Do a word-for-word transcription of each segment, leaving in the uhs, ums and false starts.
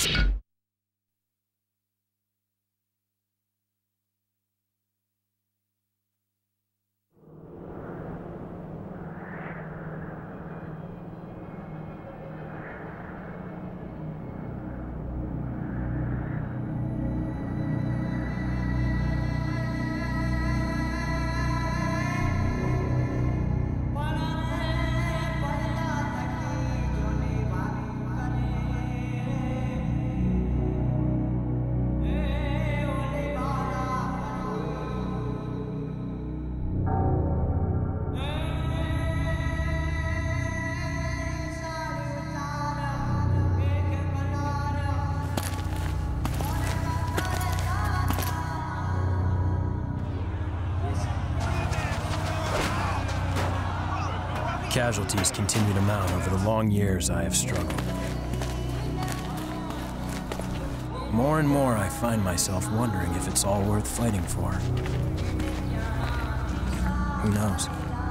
Casualties continue to mount over the long years I have struggled. More and more, I find myself wondering if it's all worth fighting for. Who knows?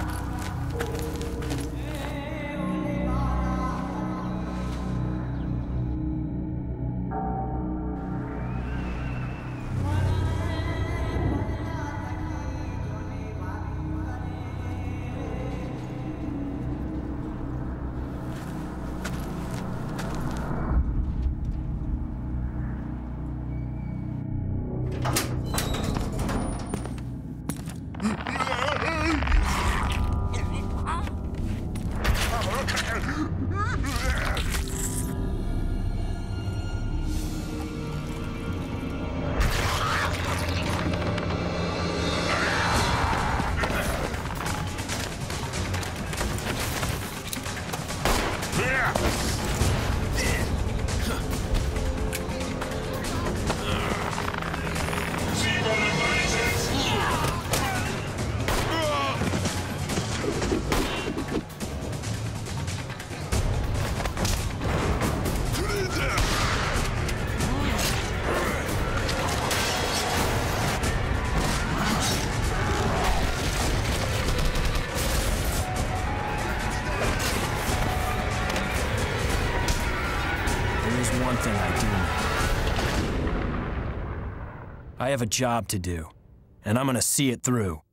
One thing I do know. I have a job to do, and I'm gonna see it through.